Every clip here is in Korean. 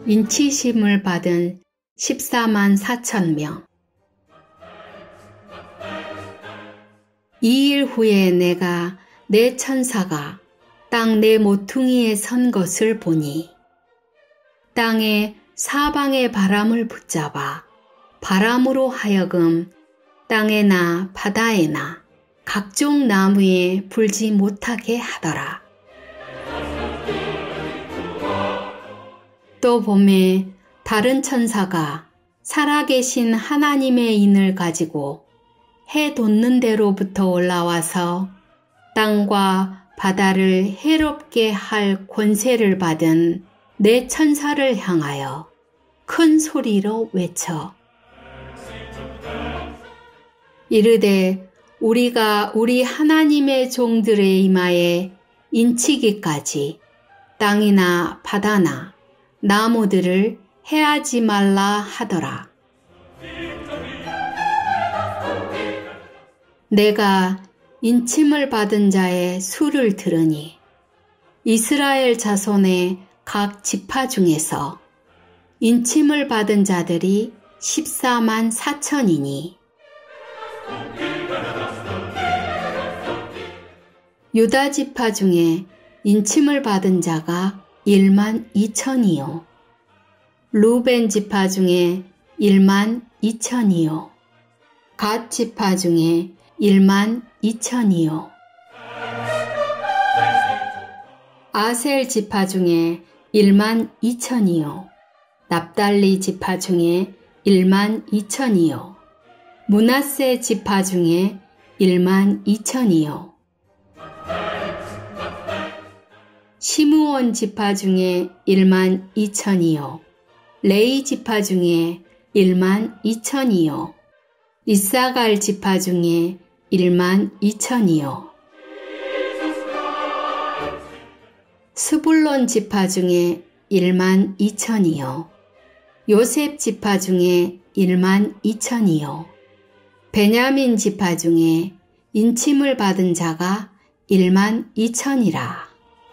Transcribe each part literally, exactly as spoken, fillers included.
인치심을 받은 십사만 사천 명. 이일 후에 내가 내 천사가 땅 내 모퉁이에 선 것을 보니 땅의 사방의 바람을 붙잡아 바람으로 하여금 땅에나 바다에나 각종 나무에 불지 못하게 하더라. 또 봄에 다른 천사가 살아계신 하나님의 인을 가지고 해 돋는 데로부터 올라와서 땅과 바다를 해롭게 할 권세를 받은 내 천사를 향하여 큰 소리로 외쳐 이르되 우리가 우리 하나님의 종들의 이마에 인치기까지 땅이나 바다나 나무들을 해하지 말라 하더라. 내가 인침을 받은 자의 수를 들으니 이스라엘 자손의 각 지파 중에서 인침을 받은 자들이 십사만 사천이니 유다 지파 중에 인침을 받은 자가 일만 이천이요 루벤 지파 중에 일만 이천이요 갓 지파 중에 일만 이천이요 아셀 지파 중에 일만 이천이요 납달리 지파 중에 일만 이천이요 므낫세 지파 중에 일만 이천이요 시므온 지파 중에 일만 이천이요 레이 지파 중에 일만 이천이요 이사갈 지파 중에 일만 이천이요 스불론 지파 중에 일만 이천이요 요셉 지파 중에 일만 이천이요 베냐민 지파 중에 인침을 받은 자가 일만 이천이라.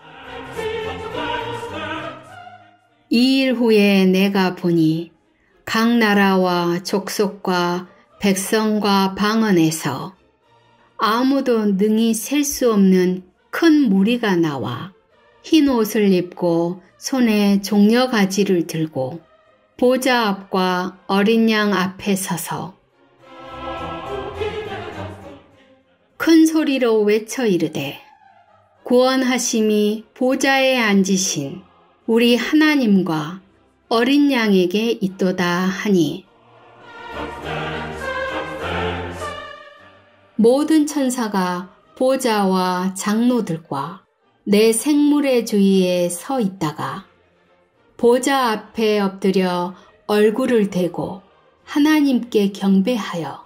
이일 후에 내가 보니 각 나라와 족속과 백성과 방언에서 아무도 능히 셀 수 없는 큰 무리가 나와 흰 옷을 입고 손에 종려가지를 들고 보좌 앞과 어린 양 앞에 서서 큰 소리로 외쳐 이르되 구원하심이 보좌에 앉으신 우리 하나님과 어린 양에게 있도다 하니 모든 천사가 보좌와 장로들과 내 생물의 주위에 서 있다가 보좌 앞에 엎드려 얼굴을 대고 하나님께 경배하여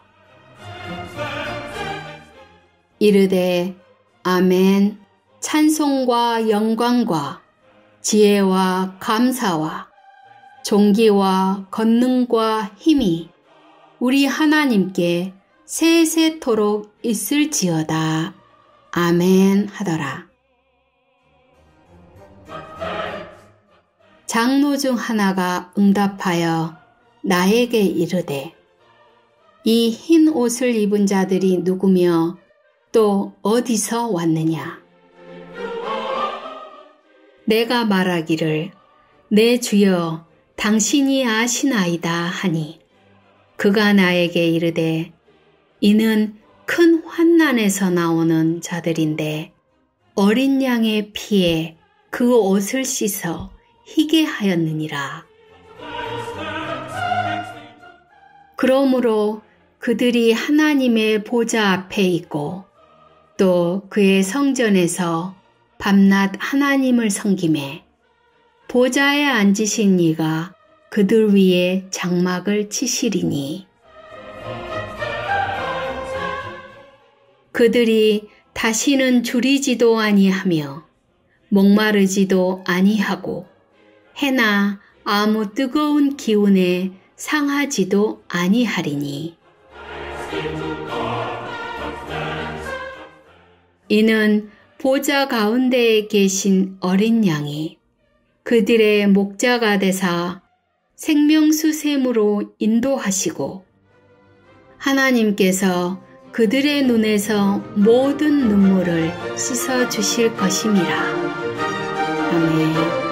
이르되 아멘 찬송과 영광과 지혜와 감사와 존귀와 권능과 힘이 우리 하나님께 세세토록 있을지어다. 아멘 하더라. 장로 중 하나가 응답하여 나에게 이르되 이 흰 옷을 입은 자들이 누구며 또 어디서 왔느냐? 내가 말하기를 내 주여 당신이 아시나이다 하니 그가 나에게 이르되 이는 큰 환난에서 나오는 자들인데 어린 양의 피에 그 옷을 씻어 희게 하였느니라. 그러므로 그들이 하나님의 보좌 앞에 있고 또 그의 성전에서 밤낮 하나님을 섬기매 보좌에 앉으신 이가 그들 위에 장막을 치시리니 그들이 다시는 줄이지도 아니하며 목마르지도 아니하고 해나 아무 뜨거운 기운에 상하지도 아니하리니 이는 보좌 가운데에 계신 어린 양이 그들의 목자가 되사 생명수 샘으로 인도하시고 하나님께서 그들의 눈에서 모든 눈물을 씻어 주실 것임이라. 아멘.